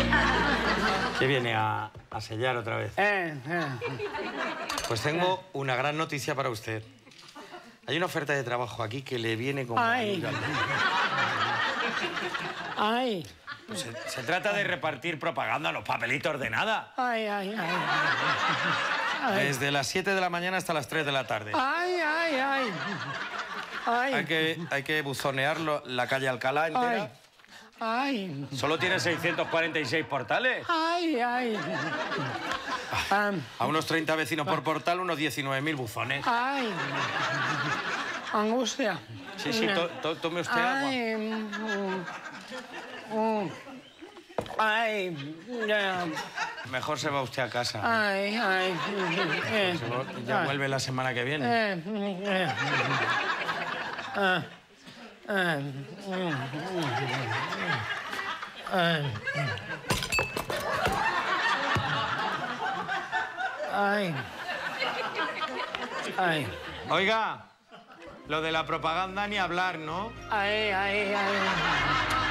¿Qué viene a sellar otra vez? Pues tengo una gran noticia para usted. Hay una oferta de trabajo aquí que le viene como... Ay. Ay. Pues se trata de repartir propaganda, los papelitos de nada. Ay, ay, ay. Desde las 7 de la mañana hasta las 3 de la tarde. Ay, ay, ay. Ay. Hay que buzonear la calle Alcalá entera. Ay. Solo tiene 646 portales. Ay, ay. A unos 30 vecinos por portal, unos 19.000 buzones. Ay. Angustia. Sí, sí, tome usted agua. Ay. Ya. Mejor se va usted a casa. Ay, ay. Ya vuelve la semana que viene. Ay. Ay. Oiga, lo de la propaganda ni hablar, ¿no? Ay, ay, ay.